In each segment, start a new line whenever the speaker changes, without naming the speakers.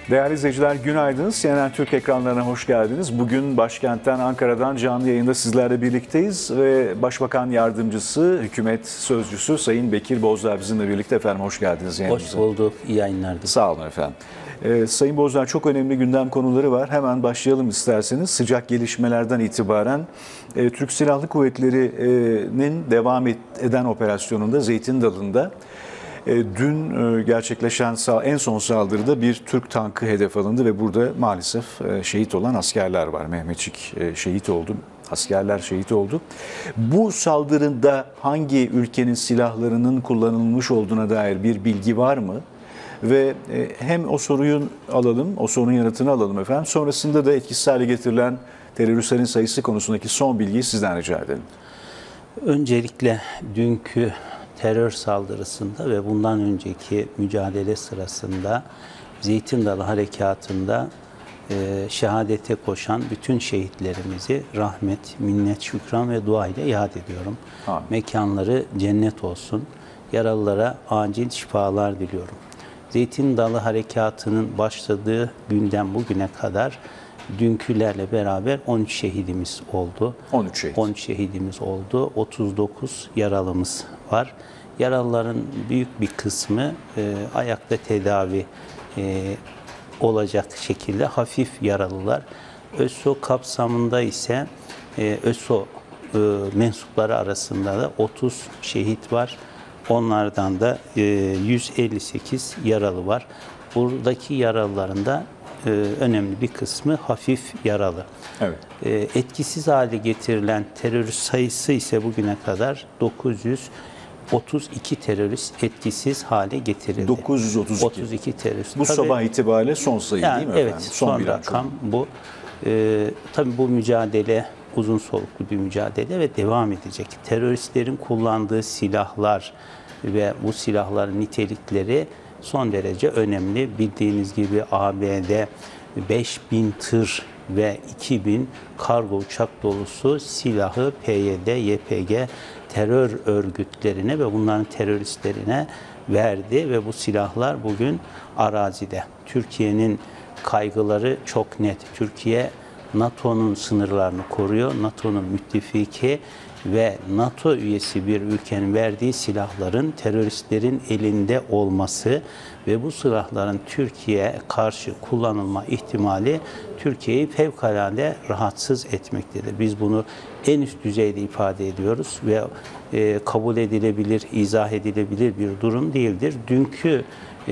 Değerli izleyiciler, günaydın. CNN Türk ekranlarına hoş geldiniz. Bugün başkentten, Ankara'dan canlı yayında sizlerle birlikteyiz ve Başbakan Yardımcısı, Hükümet Sözcüsü Sayın Bekir Bozdağ bizimle birlikte. Efendim hoş geldiniz yanımıza.
Hoş bulduk, iyi yayınlar.
Sağ olun efendim. Sayın Bozdağ, çok önemli gündem konuları var. Hemen başlayalım isterseniz. Sıcak gelişmelerden itibaren Türk Silahlı Kuvvetleri'nin devam eden operasyonunda Zeytin Dalı'nda dün gerçekleşen en son saldırıda bir Türk tankı hedef alındı ve burada maalesef şehit olan askerler var. Mehmetçik şehit oldu, askerler şehit oldu. Bu saldırında hangi ülkenin silahlarının kullanılmış olduğuna dair bir bilgi var mı? Ve hem o soruyu alalım, o sorunun yanıtını alalım efendim. Sonrasında da etkisiz hale getirilen teröristlerin sayısı konusundaki son bilgiyi sizden rica edelim.
Öncelikle dünkü terör saldırısında ve bundan önceki mücadele sırasında Zeytin Dalı Harekatı'nda şehadete koşan bütün şehitlerimizi rahmet, minnet, şükran ve dua ile yad ediyorum. Amin. Mekanları cennet olsun. Yaralılara acil şifalar diliyorum. Zeytin Dalı Harekatı'nın başladığı günden bugüne kadar dünkülerle beraber 13 şehidimiz oldu. 13 şehidimiz oldu. 39 yaralımız var. Yaralıların büyük bir kısmı ayakta tedavi olacak şekilde hafif yaralılar. ÖSO kapsamında ise ÖSO mensupları arasında da 30 şehit var. Onlardan da 158 yaralı var. Buradaki yaralıların da önemli bir kısmı hafif yaralı. Evet. Etkisiz hale getirilen terörist sayısı ise bugüne kadar 932 terörist etkisiz hale getirildi. 932 terörist.
Bu sabah itibariyle son sayı değil mi efendim?
Evet, son rakam bu. Tabii bu mücadele uzun soluklu bir mücadele ve devam edecek. Teröristlerin kullandığı silahlar ve bu silahların nitelikleri son derece önemli. Bildiğiniz gibi ABD 5000 tır ve 2000 kargo uçak dolusu silahı PYD, YPG terör örgütlerine ve bunların teröristlerine verdi ve bu silahlar bugün arazide. Türkiye'nin kaygıları çok net. Türkiye NATO'nun sınırlarını koruyor. NATO'nun müttefiki ve NATO üyesi bir ülkenin verdiği silahların teröristlerin elinde olması ve bu silahların Türkiye'ye karşı kullanılma ihtimali Türkiye'yi fevkalade rahatsız etmektedir. Biz bunu en üst düzeyde ifade ediyoruz ve kabul edilebilir, izah edilebilir bir durum değildir. Dünkü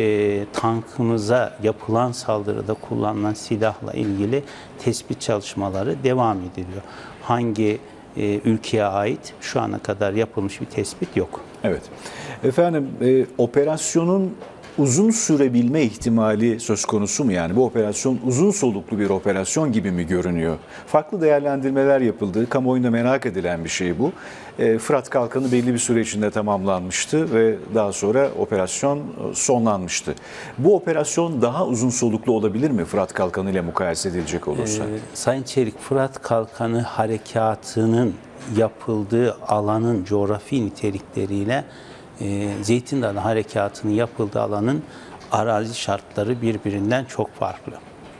tankımıza yapılan saldırıda kullanılan silahla ilgili tespit çalışmaları devam ediliyor. Hangi ülkeye ait şu ana kadar yapılmış bir tespit yok.
Evet. Efendim operasyonun uzun sürebilme ihtimali söz konusu mu? Yani bu operasyon uzun soluklu bir operasyon gibi mi görünüyor? Farklı değerlendirmeler yapıldı. Kamuoyunda merak edilen bir şey bu. Fırat Kalkanı belli bir süre içinde tamamlanmıştı ve daha sonra operasyon sonlanmıştı. Bu operasyon daha uzun soluklu olabilir mi Fırat Kalkanı ile mukayese edilecek olursa?
Sayın Çelik, Fırat Kalkanı harekatının yapıldığı alanın coğrafi nitelikleriyle Zeytin Dalı Harekatı'nın yapıldığı alanın arazi şartları birbirinden çok farklı.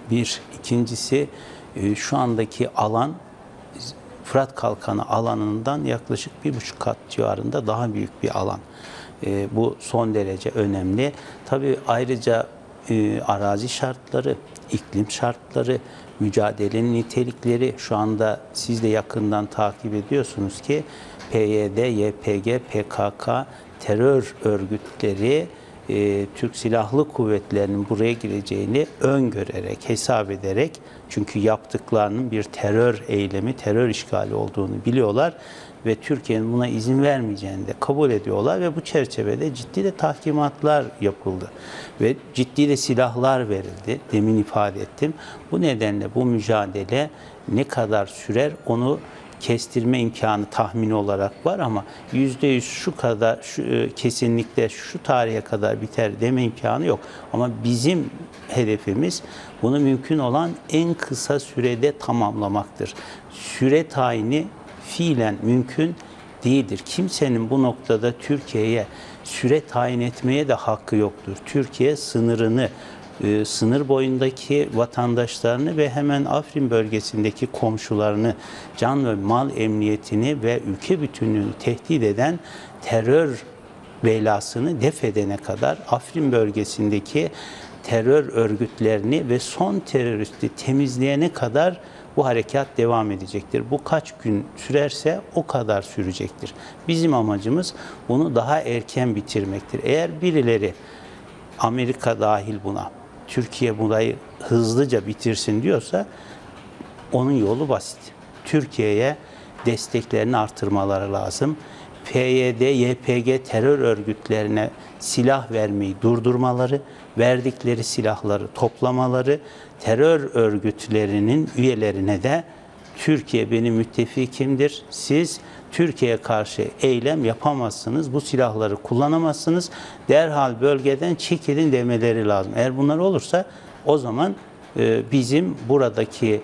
İkincisi şu andaki alan Fırat Kalkanı alanından yaklaşık 1,5 kat civarında daha büyük bir alan. Bu son derece önemli. Tabii ayrıca arazi şartları, iklim şartları, mücadelenin nitelikleri şu anda siz de yakından takip ediyorsunuz ki PYD, YPG, PKK terör örgütleri Türk Silahlı Kuvvetleri'nin buraya gireceğini öngörerek, hesap ederek, çünkü yaptıklarının bir terör eylemi, terör işgali olduğunu biliyorlar ve Türkiye'nin buna izin vermeyeceğini de kabul ediyorlar ve bu çerçevede ciddi de tahkimatlar yapıldı ve ciddi de silahlar verildi. Demin ifade ettim. Bu nedenle bu mücadele ne kadar sürer onu kestirme imkanı tahmini olarak var ama %100 şu kadar kesinlikle şu tarihe kadar biter deme imkanı yok. Ama bizim hedefimiz bunu mümkün olan en kısa sürede tamamlamaktır. Süre tayini fiilen mümkün değildir. Kimsenin bu noktada Türkiye'ye süre tayin etmeye de hakkı yoktur. Türkiye sınırını sınır boyundaki vatandaşlarını ve hemen Afrin bölgesindeki komşularını, can ve mal emniyetini ve ülke bütünlüğünü tehdit eden terör belasını def edene kadar Afrin bölgesindeki terör örgütlerini ve son teröristi temizleyene kadar bu harekat devam edecektir. Bu kaç gün sürerse o kadar sürecektir. Bizim amacımız bunu daha erken bitirmektir. Eğer birileri, Amerika dahil buna, Türkiye burayı hızlıca bitirsin diyorsa onun yolu basit. Türkiye'ye desteklerini artırmaları lazım. PYD, YPG terör örgütlerine silah vermeyi durdurmaları, verdikleri silahları toplamaları, terör örgütlerinin üyelerine de Türkiye benim müttefikimdir, siz Türkiye'ye karşı eylem yapamazsınız, bu silahları kullanamazsınız, derhal bölgeden çekilin demeleri lazım. Eğer bunlar olursa o zaman bizim buradaki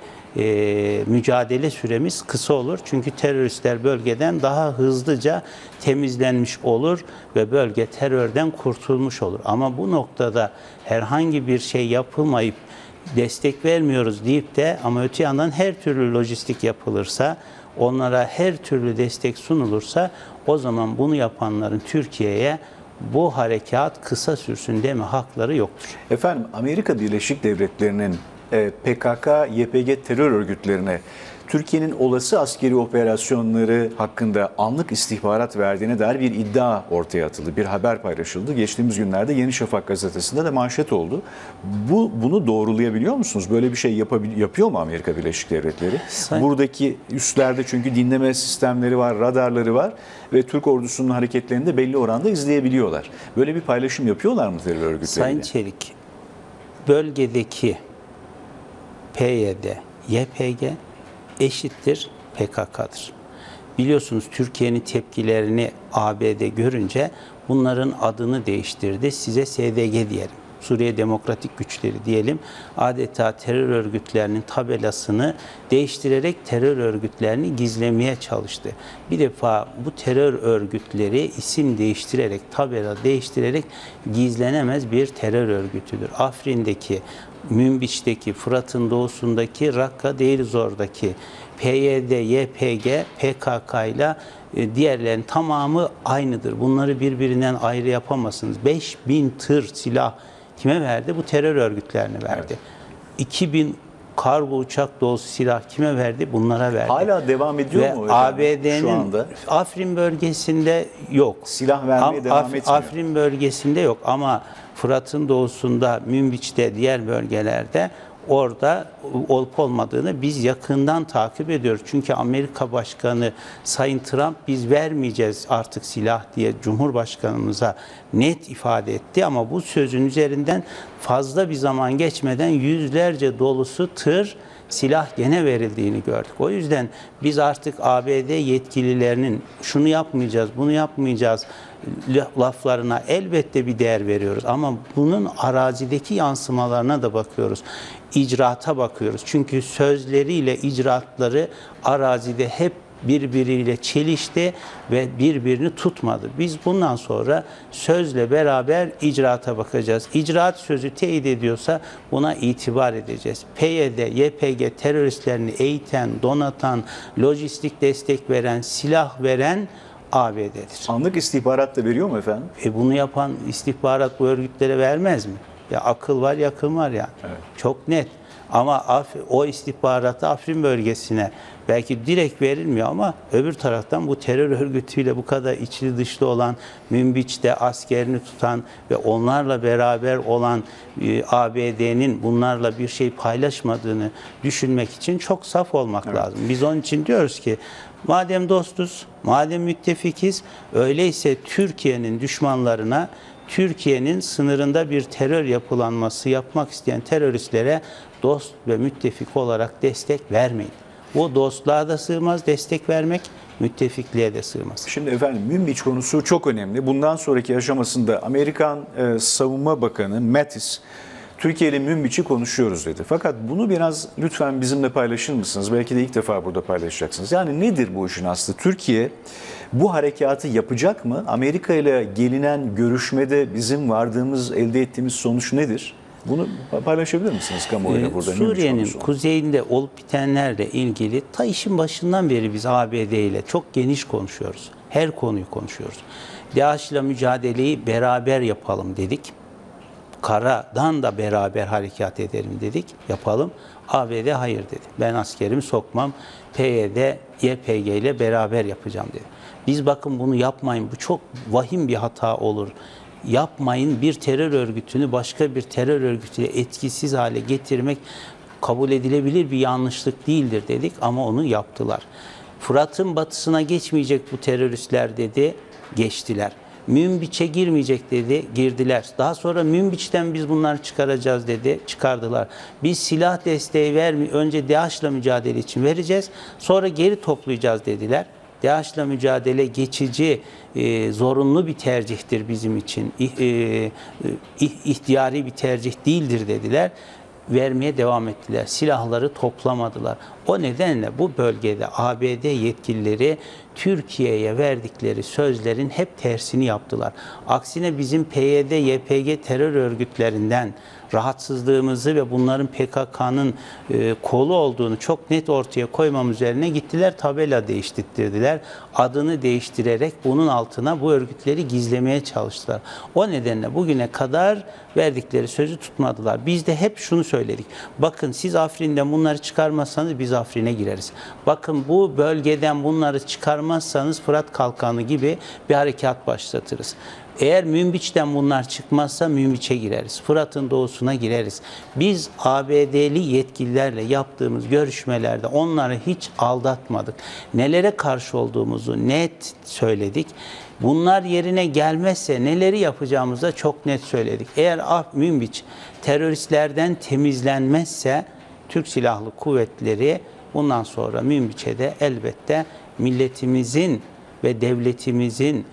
mücadele süremiz kısa olur. Çünkü teröristler bölgeden daha hızlıca temizlenmiş olur ve bölge terörden kurtulmuş olur. Ama bu noktada herhangi bir şey yapılmayıp destek vermiyoruz deyip de ama öte yandan her türlü lojistik yapılırsa, onlara her türlü destek sunulursa o zaman bunu yapanların Türkiye'ye bu harekat kısa sürsün deme hakları yoktur.
Efendim, Amerika Birleşik Devletleri'nin PKK, YPG terör örgütlerine Türkiye'nin olası askeri operasyonları hakkında anlık istihbarat verdiğine dair bir iddia ortaya atıldı. Bir haber paylaşıldı. Geçtiğimiz günlerde Yeni Şafak gazetesinde de manşet oldu. Bunu doğrulayabiliyor musunuz? Böyle bir şey yapıyor mu Amerika Birleşik Devletleri? Buradaki üslerde çünkü dinleme sistemleri var, radarları var ve Türk ordusunun hareketlerini de belli oranda izleyebiliyorlar. Böyle bir paylaşım yapıyorlar mı terör örgütleriyle?
Sayın Çelik, bölgedeki PYD, YPG eşittir PKK'dır. Biliyorsunuz Türkiye'nin tepkilerini ABD görünce bunların adını değiştirdi. Size SDG diyelim. Suriye Demokratik Güçleri diyelim. Adeta terör örgütlerinin tabelasını değiştirerek terör örgütlerini gizlemeye çalıştı. Bir defa bu terör örgütleri isim değiştirerek, tabela değiştirerek gizlenemez bir terör örgütüdür. Afrin'deki, Münbiç'teki, Fırat'ın doğusundaki, Rakka, Deirizor'daki PYD, YPG, PKK ile diğerlerinin tamamı aynıdır. Bunları birbirinden ayrı yapamazsınız. 5000 tır silah kime verdi? Bu terör örgütlerine verdi. Evet. 2000 kargo uçak dolusu silah kime verdi? Bunlara verdi.
Hala devam ediyor mu?
ABD'nin Afrin bölgesinde yok.
Silah vermeye devam etmiyor.
Afrin bölgesinde yok ama Fırat'ın doğusunda, Münbiç'te, diğer bölgelerde orada olup olmadığını biz yakından takip ediyoruz. Çünkü Amerika Başkanı Sayın Trump biz vermeyeceğiz artık silah diye Cumhurbaşkanımıza net ifade etti. Ama bu sözün üzerinden fazla bir zaman geçmeden yüzlerce dolusu tır silah gene verildiğini gördük. O yüzden biz artık ABD yetkililerinin şunu yapmayacağız, bunu yapmayacağız laflarına elbette bir değer veriyoruz. Ama bunun arazideki yansımalarına da bakıyoruz. İcraata bakıyoruz. Çünkü sözleriyle icraatları arazide hep birbiriyle çelişti ve birbirini tutmadı. Biz bundan sonra sözle beraber icraata bakacağız. İcraat sözü teyit ediyorsa buna itibar edeceğiz. PYD, YPG teröristlerini eğiten, donatan, lojistik destek veren, silah veren ABD'dir.
Anlık istihbarat da veriyor mu efendim?
Bunu yapan istihbarat bu örgütlere vermez mi? Ya akıl var, yakın var yani. Evet. Çok net. Ama o istihbaratı Afrin bölgesine belki direkt verilmiyor ama öbür taraftan bu terör örgütüyle bu kadar içli dışlı olan, Münbiç'te askerini tutan ve onlarla beraber olan ABD'nin bunlarla bir şey paylaşmadığını düşünmek için çok saf olmak lazım. Biz onun için diyoruz ki madem dostuz, madem müttefikiz, öyleyse Türkiye'nin düşmanlarına, Türkiye'nin sınırında bir terör yapılanması yapmak isteyen teröristlere dost ve müttefik olarak destek vermeyin. Bu dostluğa da sığmaz destek vermek, müttefikliğe de sığmaz.
Şimdi efendim Münbiç konusu çok önemli. Bundan sonraki aşamasında Amerikan Savunma Bakanı Mattis, Türkiye ile Münbiç'i konuşuyoruz dedi. Fakat bunu biraz lütfen bizimle paylaşır mısınız? Belki de ilk defa burada paylaşacaksınız. Yani nedir bu işin aslı? Türkiye bu harekatı yapacak mı? Amerika ile gelinen görüşmede bizim elde ettiğimiz sonuç nedir? Bunu paylaşabilir misiniz kamuoyuyla burada?
Suriye'nin kuzeyinde olup bitenlerle ilgili ta işin başından beri biz ABD ile çok geniş konuşuyoruz. Her konuyu konuşuyoruz. DAEŞ'la mücadeleyi beraber yapalım dedik. Karadan da beraber harekat edelim dedik. Yapalım. ABD hayır dedi. Ben askerimi sokmam. PYD, YPG ile beraber yapacağım dedi. Biz bakın bunu yapmayın. Bu çok vahim bir hata olur. Yapmayın, bir terör örgütünü başka bir terör örgütüyle etkisiz hale getirmek kabul edilebilir bir yanlışlık değildir dedik ama onu yaptılar. Fırat'ın batısına geçmeyecek bu teröristler dedi, geçtiler. Münbiç'e girmeyecek dedi, girdiler. Daha sonra Münbiç'ten biz bunları çıkaracağız dedi, çıkardılar. Biz silah desteği önce DAEŞ'le mücadele için vereceğiz, sonra geri toplayacağız dediler. DAEŞ'le mücadele geçici, zorunlu bir tercihtir bizim için, ihtiyari bir tercih değildir dediler. Vermeye devam ettiler. Silahları toplamadılar. O nedenle bu bölgede ABD yetkilileri Türkiye'ye verdikleri sözlerin hep tersini yaptılar. Aksine bizim PYD, YPG terör örgütlerinden rahatsızlığımızı ve bunların PKK'nın kolu olduğunu çok net ortaya koymamız üzerine gittiler, tabela değiştirdiler. Adını değiştirerek bunun altına bu örgütleri gizlemeye çalıştılar. O nedenle bugüne kadar verdikleri sözü tutmadılar. Biz de hep şunu söyledik. Bakın siz Afrin'den bunları çıkarmazsanız biz Afrin'e gireriz. Bakın bu bölgeden bunları çıkarmazsanız Fırat Kalkanı gibi bir harekat başlatırız. Eğer Münbiç'ten bunlar çıkmazsa Münbiç'e gireriz. Fırat'ın doğusuna gireriz. Biz ABD'li yetkililerle yaptığımız görüşmelerde onları hiç aldatmadık. Nelere karşı olduğumuzu net söyledik. Bunlar yerine gelmezse neleri yapacağımızı da çok net söyledik. Eğer Münbiç teröristlerden temizlenmezse Türk Silahlı Kuvvetleri bundan sonra Münbiç'e de elbette milletimizin ve devletimizin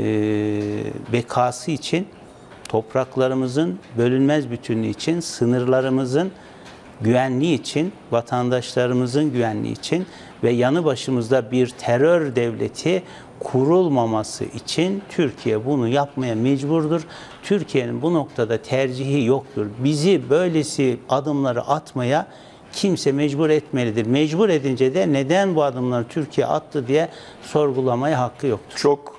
bekası için, topraklarımızın bölünmez bütünlüğü için, sınırlarımızın güvenliği için, vatandaşlarımızın güvenliği için ve yanı başımızda bir terör devleti kurulmaması için Türkiye bunu yapmaya mecburdur. Türkiye'nin bu noktada tercihi yoktur. Bizi böylesi adımları atmaya kimse mecbur etmelidir. Mecbur edince de neden bu adımları Türkiye attı diye sorgulamaya hakkı yoktur.
Çok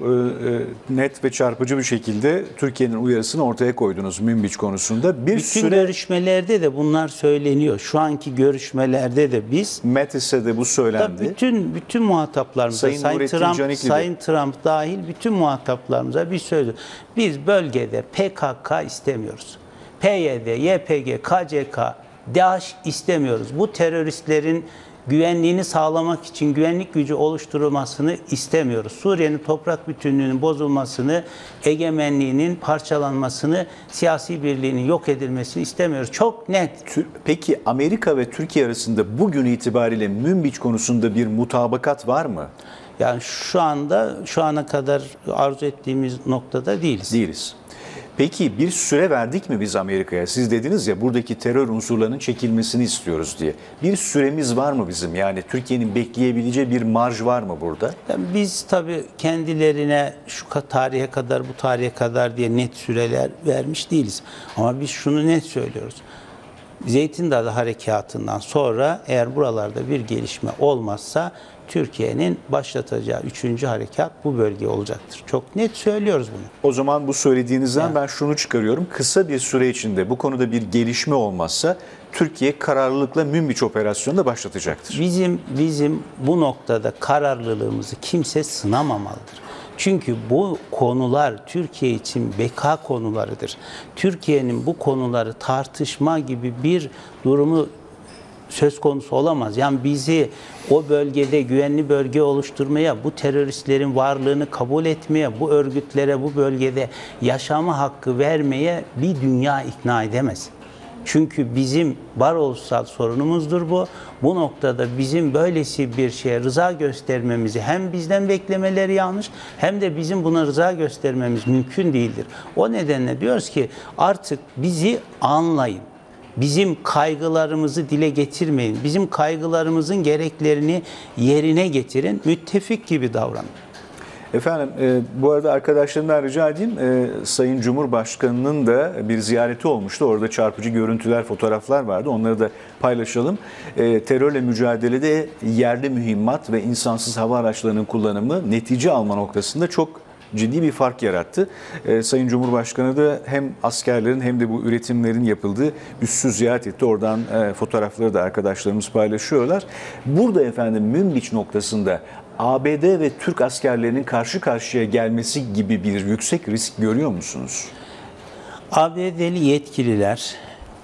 net ve çarpıcı bir şekilde Türkiye'nin uyarısını ortaya koydunuz Münbiç konusunda.
Bütün görüşmelerde de bunlar söyleniyor. Şu anki görüşmelerde de biz
Metis'e de bu söylendi.
Bütün muhataplarımıza, Sayın Trump dahil bütün muhataplarımıza biz söylüyoruz. Biz bölgede PKK istemiyoruz. PYD, YPG, KCK, DAEŞ istemiyoruz. Bu teröristlerin güvenliğini sağlamak için güvenlik gücü oluşturulmasını istemiyoruz. Suriye'nin toprak bütünlüğünün bozulmasını, egemenliğinin parçalanmasını, siyasi birliğinin yok edilmesini istemiyoruz. Çok net.
Peki Amerika ve Türkiye arasında bugün itibariyle Münbiç konusunda bir mutabakat var mı?
Yani şu ana kadar arzu ettiğimiz noktada değiliz.
Peki bir süre verdik mi biz Amerika'ya? Siz dediniz ya buradaki terör unsurlarının çekilmesini istiyoruz diye. Bir süremiz var mı bizim? Yani Türkiye'nin bekleyebileceği bir marj var mı burada?
Yani biz tabii kendilerine şu tarihe kadar, bu tarihe kadar diye net süreler vermiş değiliz. Ama biz şunu net söylüyoruz. Zeytin Dağı Harekatı'ndan sonra eğer buralarda bir gelişme olmazsa Türkiye'nin başlatacağı 3. harekat bu bölge olacaktır. Çok net söylüyoruz bunu.
O zaman bu söylediğinizden ben şunu çıkarıyorum. Kısa bir süre içinde bu konuda bir gelişme olmazsa Türkiye kararlılıkla Münbiç operasyonunu da başlatacaktır.
Bizim bu noktada kararlılığımızı kimse sınamamalıdır. Çünkü bu konular Türkiye için beka konularıdır. Türkiye'nin bu konuları tartışma gibi bir durumu söz konusu olamaz. Yani bizi o bölgede güvenli bölge oluşturmaya, bu teröristlerin varlığını kabul etmeye, bu örgütlere bu bölgede yaşama hakkı vermeye bir dünya ikna edemez. Çünkü bizim varoluşsal sorunumuzdur bu. Bu noktada bizim böylesi bir şeye rıza göstermemizi hem bizden beklemeleri yanlış hem de bizim buna rıza göstermemiz mümkün değildir. O nedenle diyoruz ki artık bizi anlayın. Bizim kaygılarımızı dile getirmeyin. Bizim kaygılarımızın gereklerini yerine getirin. Müttefik gibi davranın.
Efendim bu arada arkadaşlarımdan rica edeyim, Sayın Cumhurbaşkanı'nın da bir ziyareti olmuştu. Orada çarpıcı görüntüler, fotoğraflar vardı. Onları da paylaşalım. Terörle mücadelede yerli mühimmat ve insansız hava araçlarının kullanımı netice alma noktasında çok ciddi bir fark yarattı. Sayın Cumhurbaşkanı da hem askerlerin hem de bu üretimlerin yapıldığı üssü ziyaret etti. Oradan fotoğrafları da arkadaşlarımız paylaşıyorlar. Burada efendim Münbiç noktasında ABD ve Türk askerlerinin karşı karşıya gelmesi gibi bir yüksek risk görüyor musunuz?
ABD'li yetkililer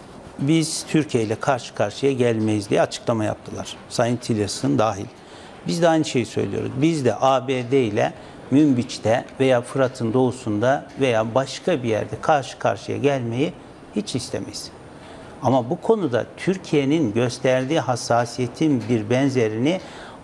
biz Türkiye ile karşı karşıya gelmeyiz diye açıklama yaptılar. Sayın Tillerson dahil. Biz de aynı şeyi söylüyoruz. Biz de ABD ile Münbiç'te veya Fırat'ın doğusunda veya başka bir yerde karşı karşıya gelmeyi hiç istemeyiz. Ama bu konuda Türkiye'nin gösterdiği hassasiyetin bir benzerini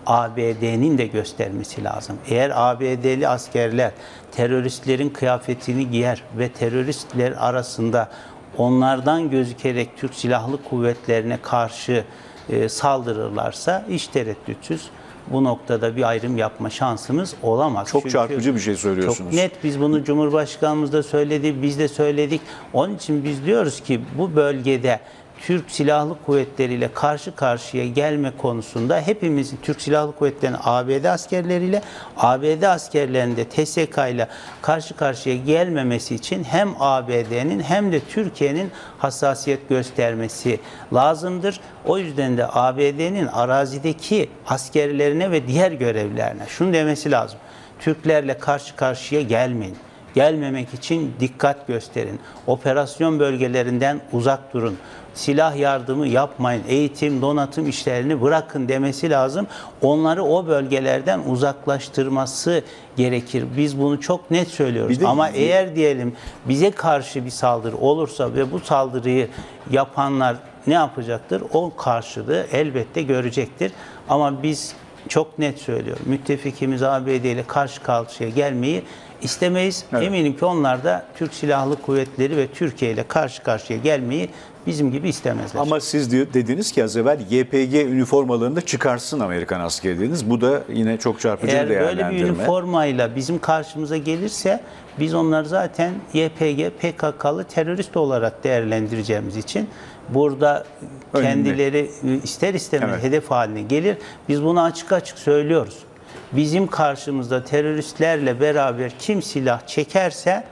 ABD'nin de göstermesi lazım. Eğer ABD'li askerler teröristlerin kıyafetini giyer ve teröristler arasında onlardan gözükerek Türk Silahlı Kuvvetlerine karşı saldırırlarsa hiç tereddütsüz bu noktada bir ayrım yapma şansımız olamaz.
Çok çarpıcı bir şey söylüyorsunuz.
Çok net, biz bunu Cumhurbaşkanımız da söyledi, biz de söyledik. Onun için biz diyoruz ki bu bölgede Türk Silahlı Kuvvetleri ile karşı karşıya gelme konusunda hepimizin Türk Silahlı Kuvvetleri'nin ABD askerleriyle, ABD askerlerinin de TSK ile karşı karşıya gelmemesi için hem ABD'nin hem de Türkiye'nin hassasiyet göstermesi lazımdır. O yüzden de ABD'nin arazideki askerlerine ve diğer görevlilerine şunu demesi lazım: Türklerle karşı karşıya gelmeyin. Gelmemek için dikkat gösterin. Operasyon bölgelerinden uzak durun. Silah yardımı yapmayın. Eğitim, donatım işlerini bırakın demesi lazım. Onları o bölgelerden uzaklaştırması gerekir. Biz bunu çok net söylüyoruz. Ama eğer diyelim bize karşı bir saldırı olursa ve bu saldırıyı yapanlar ne yapacaktır? O karşılığı elbette görecektir. Ama biz çok net söylüyorum. Müttefikimiz ABD ile karşı karşıya gelmeyi istemeyiz. Evet. Eminim ki onlar da Türk Silahlı Kuvvetleri ve Türkiye ile karşı karşıya gelmeyi bizim gibi istemezler.
Ama siz dediniz ki az evvel YPG üniformalarını da çıkarsın Amerikan askeri dediniz. Bu da yine çok çarpıcı bir değerlendirme.
Eğer böyle bir üniformayla bizim karşımıza gelirse biz onları zaten YPG, PKK'lı terörist olarak değerlendireceğimiz için burada kendileri ister istemez hedef haline gelir. Biz bunu açık açık söylüyoruz. Bizim karşımızda teröristlerle beraber kim silah çekerse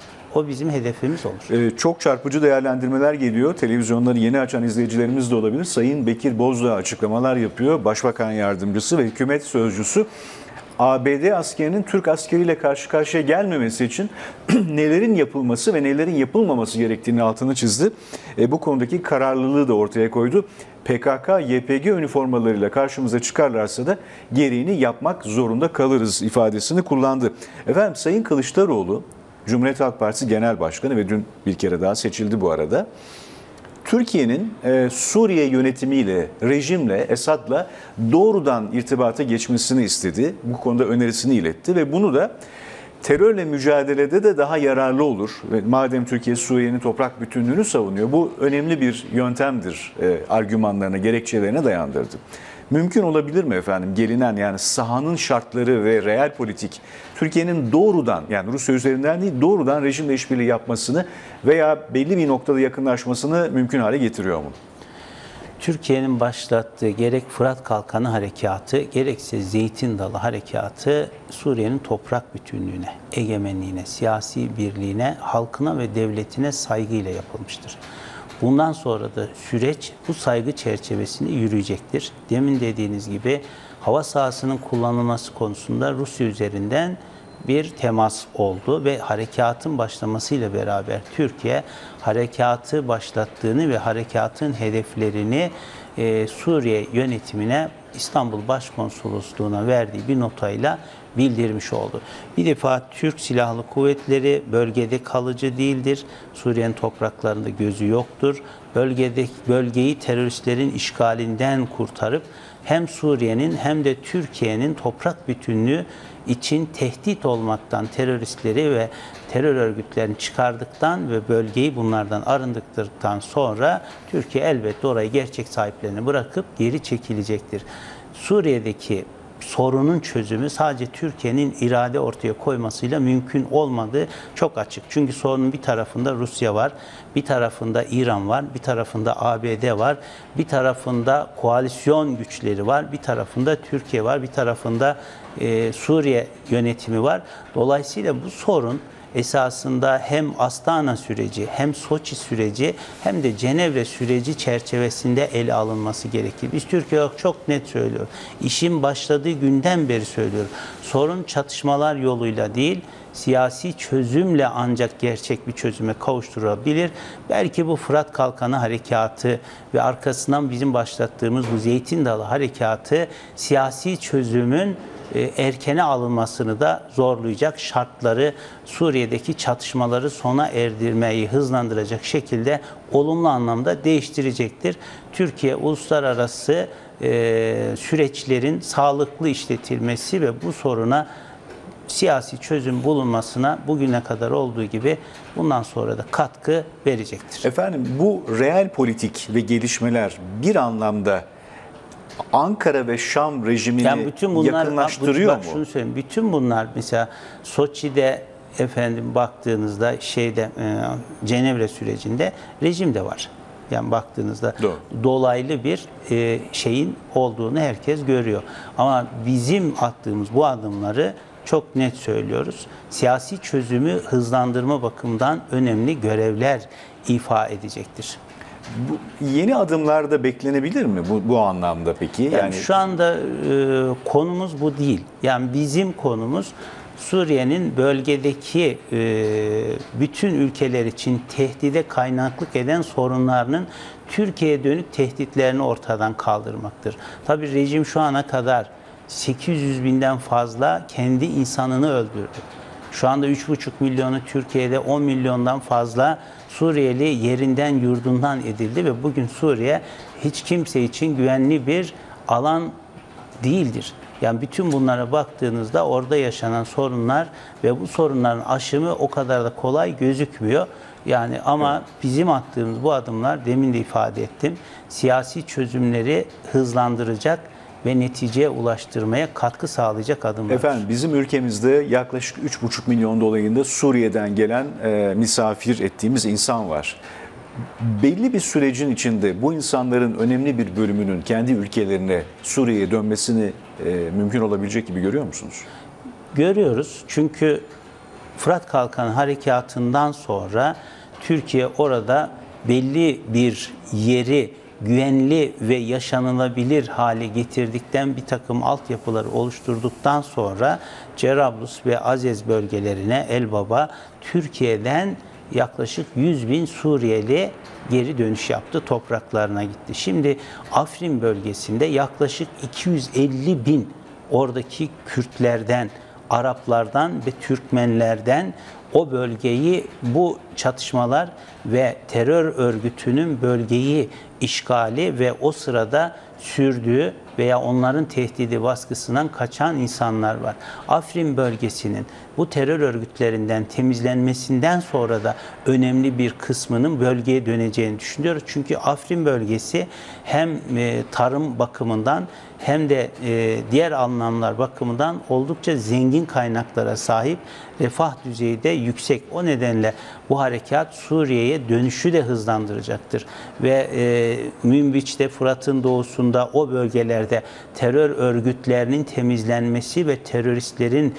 o bizim hedefimiz olur.
Çok çarpıcı değerlendirmeler geliyor. Televizyonları yeni açan izleyicilerimiz de olabilir. Sayın Bekir Bozdağ açıklamalar yapıyor. Başbakan Yardımcısı ve hükümet sözcüsü ABD askerinin Türk askeriyle karşı karşıya gelmemesi için nelerin yapılması ve nelerin yapılmaması gerektiğini altını çizdi. Bu konudaki kararlılığı da ortaya koydu. PKK, YPG üniformalarıyla karşımıza çıkarlarsa da gereğini yapmak zorunda kalırız ifadesini kullandı. Efendim Sayın Kılıçdaroğlu, Cumhuriyet Halk Partisi Genel Başkanı ve dün bir kere daha seçildi bu arada, Türkiye'nin Suriye yönetimiyle, rejimle, Esad'la doğrudan irtibata geçmesini istedi. Bu konuda önerisini iletti ve bunu da terörle mücadelede de daha yararlı olur. Madem Türkiye Suriye'nin toprak bütünlüğünü savunuyor, bu önemli bir yöntemdir argümanlarına, gerekçelerine dayandırdı. Mümkün olabilir mi efendim gelinen, yani sahanın şartları ve real politik Türkiye'nin doğrudan, yani Rusya üzerinden değil doğrudan rejimle işbirliği yapmasını veya belli bir noktada yakınlaşmasını mümkün hale getiriyor mu?
Türkiye'nin başlattığı gerek Fırat Kalkanı Harekatı gerekse Zeytin Dalı Harekatı Suriye'nin toprak bütünlüğüne, egemenliğine, siyasi birliğine, halkına ve devletine saygıyla yapılmıştır. Bundan sonra da süreç bu saygı çerçevesinde yürüyecektir. Demin dediğiniz gibi hava sahasının kullanılması konusunda Rusya üzerinden bir temas oldu ve harekatın başlamasıyla beraber Türkiye harekatı başlattığını ve harekatın hedeflerini Suriye yönetimine İstanbul Başkonsolosluğu'na verdiği bir notayla bildirmiş oldu. Bir defa Türk Silahlı Kuvvetleri bölgede kalıcı değildir. Suriye'nin topraklarında gözü yoktur. Bölgeyi teröristlerin işgalinden kurtarıp hem Suriye'nin hem de Türkiye'nin toprak bütünlüğü için tehdit olmaktan teröristleri ve terör örgütlerini çıkardıktan ve bölgeyi bunlardan arındırdıktan sonra Türkiye elbette orayı gerçek sahiplerine bırakıp geri çekilecektir. Suriye'deki sorunun çözümü sadece Türkiye'nin irade ortaya koymasıyla mümkün olmadığı çok açık. Çünkü sorunun bir tarafında Rusya var, bir tarafında İran var, bir tarafında ABD var, bir tarafında koalisyon güçleri var, bir tarafında Türkiye var, bir tarafında Suriye yönetimi var. Dolayısıyla bu sorun esasında hem Astana süreci, hem Soçi süreci, hem de Cenevre süreci çerçevesinde ele alınması gerekir. Biz Türkiye olarak çok net söylüyoruz. İşin başladığı günden beri söylüyoruz. Sorun çatışmalar yoluyla değil, siyasi çözümle ancak gerçek bir çözüme kavuşturulabilir. Belki bu Fırat Kalkanı Harekatı ve arkasından bizim başlattığımız bu Zeytin Dalı Harekatı siyasi çözümün erkene alınmasını da zorlayacak, şartları, Suriye'deki çatışmaları sona erdirmeyi hızlandıracak şekilde olumlu anlamda değiştirecektir. Türkiye uluslararası süreçlerin sağlıklı işletilmesi ve bu soruna siyasi çözüm bulunmasına bugüne kadar olduğu gibi bundan sonra da katkı verecektir.
Efendim, bu real politik ve gelişmeler bir anlamda Ankara ve Şam rejimini
Yani bütün bunlar,
yakınlaştırıyor mu?
Şunu söyleyeyim. Bütün bunlar mesela Soçi'de baktığınızda Cenevre sürecinde rejim de var. Yani baktığınızda dolaylı bir şeyin olduğunu herkes görüyor. Ama bizim attığımız bu adımları çok net söylüyoruz. Siyasi çözümü hızlandırma bakımından önemli görevler ifa edecektir.
Bu yeni adımlar da beklenebilir mi bu anlamda peki?
Yani şu anda konumuz bu değil. Yani bizim konumuz Suriye'nin bölgedeki bütün ülkeler için tehdide kaynaklık eden sorunlarının Türkiye'ye dönük tehditlerini ortadan kaldırmaktır. Tabii rejim şu ana kadar 800 binden fazla kendi insanını öldürdü. Şu anda 3,5 milyonu Türkiye'de 10 milyondan fazla Suriyeli yerinden yurdundan edildi ve bugün Suriye hiç kimse için güvenli bir alan değildir. Yani bütün bunlara baktığınızda orada yaşanan sorunlar ve bu sorunların aşımı o kadar da kolay gözükmüyor. Yani ama bizim attığımız bu adımlar, demin de ifade ettim, siyasi çözümleri hızlandıracak ve neticeye ulaştırmaya katkı sağlayacak adımlar.
Efendim, bizim ülkemizde yaklaşık 3,5 milyon dolayında Suriye'den gelen misafir ettiğimiz insan var. Belli bir sürecin içinde bu insanların önemli bir bölümünün kendi ülkelerine, Suriye'ye dönmesini mümkün olabilecek gibi görüyor musunuz?
Görüyoruz. Çünkü Fırat Kalkanı Harekatı'ndan sonra Türkiye orada belli bir yeri güvenli ve yaşanılabilir hale getirdikten, bir takım altyapıları oluşturduktan sonra Cerablus ve Azez bölgelerine Elbaba, Türkiye'den yaklaşık 100 bin Suriyeli geri dönüş yaptı, topraklarına gitti. Şimdi Afrin bölgesinde yaklaşık 250 bin oradaki Kürtlerden, Araplardan ve Türkmenlerden o bölgeyi, bu çatışmalar ve terör örgütünün bölgeyi işgali ve o sırada sürdüğü veya onların tehdidi, baskısından kaçan insanlar var. Afrin bölgesinin bu terör örgütlerinden temizlenmesinden sonra da önemli bir kısmının bölgeye döneceğini düşünüyoruz. Çünkü Afrin bölgesi hem tarım bakımından hem de diğer anlamlar bakımından oldukça zengin kaynaklara sahip, refah düzeyi de yüksek. O nedenle bu harekat Suriye'ye dönüşü de hızlandıracaktır. Ve Münbiç'te, Fırat'ın doğusunda, o bölgelerde terör örgütlerinin temizlenmesi ve teröristlerin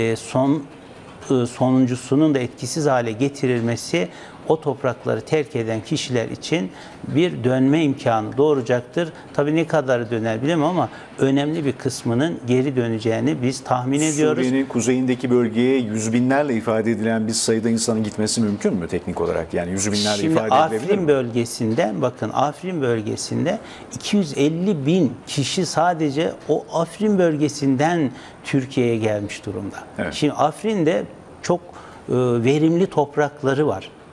sonuncusunun da etkisiz hale getirilmesi o toprakları terk eden kişiler için bir dönme imkanı doğuracaktır. Tabii ne kadarı döner bilemem ama önemli bir kısmının geri döneceğini biz tahmin ediyoruz.
Suriye'nin kuzeyindeki bölgeye yüz binlerle ifade edilen bir sayıda insanın gitmesi mümkün mü teknik olarak? Yani yüz binlerle
Şimdi
ifade edilebilir mi?
Afrin bölgesinde, bakın Afrin bölgesinde 250 bin kişi sadece o Afrin bölgesinden Türkiye'ye gelmiş durumda.
Evet.
Şimdi Afrin'de çok verimli toprakları var.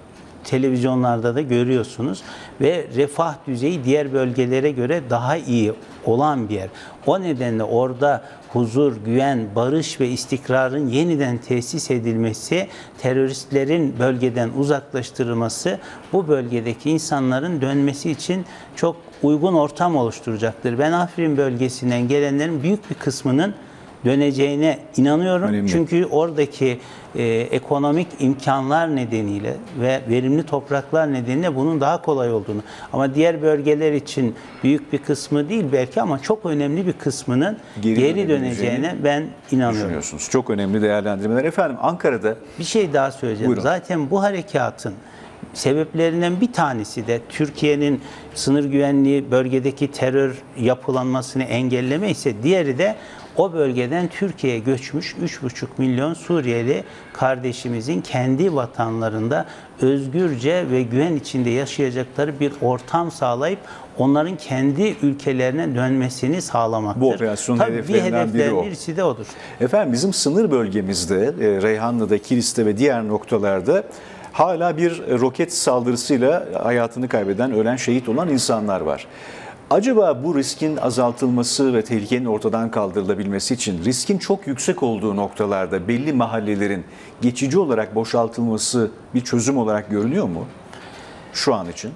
televizyonlarda da görüyorsunuz ve refah düzeyi diğer bölgelere göre daha iyi olan bir yer. O nedenle orada huzur, güven, barış ve istikrarın yeniden tesis edilmesi, teröristlerin bölgeden uzaklaştırılması, bu bölgedeki insanların dönmesi için çok uygun ortam oluşturacaktır. Ben Afrin bölgesinden gelenlerin büyük bir kısmının döneceğine inanıyorum.
Önemli.
Çünkü oradaki ekonomik imkanlar nedeniyle ve verimli topraklar nedeniyle bunun daha kolay olduğunu, ama diğer bölgeler için büyük bir kısmı değil belki ama çok önemli bir kısmının geri döneceğine ben inanıyorum.
Düşünüyorsunuz. Çok önemli değerlendirmeler. Efendim Ankara'da
Bir şey daha söyleyeceğim.
Buyurun.
Zaten bu harekatın sebeplerinden bir tanesi de Türkiye'nin sınır güvenliği, bölgedeki terör yapılanmasını engelleme ise diğeri de o bölgeden Türkiye'ye göçmüş 3,5 milyon Suriyeli kardeşimizin kendi vatanlarında özgürce ve güven içinde yaşayacakları bir ortam sağlayıp onların kendi ülkelerine dönmesini sağlamaktır.
Bu operasyonun hedeflerinden biri o.
Birisi de odur.
Efendim bizim sınır bölgemizde Reyhanlı'da, Kilis'te ve diğer noktalarda hala bir roket saldırısıyla hayatını kaybeden, ölen, şehit olan insanlar var. Acaba bu riskin azaltılması ve tehlikenin ortadan kaldırılabilmesi için riskin çok yüksek olduğu noktalarda belli mahallelerin geçici olarak boşaltılması bir çözüm olarak görünüyor mu şu an için?